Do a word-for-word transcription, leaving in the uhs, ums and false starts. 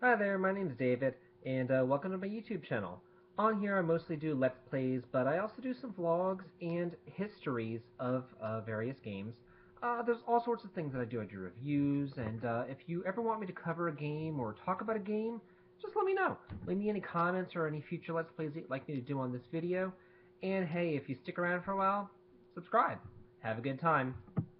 Hi there, my name is David, and uh, welcome to my YouTube channel. On here I mostly do Let's Plays, but I also do some vlogs and histories of uh, various games. Uh, there's all sorts of things that I do. I do reviews, and uh, if you ever want me to cover a game or talk about a game, just let me know. Leave me any comments or any future Let's Plays that you'd like me to do on this video. And hey, if you stick around for a while, subscribe. Have a good time.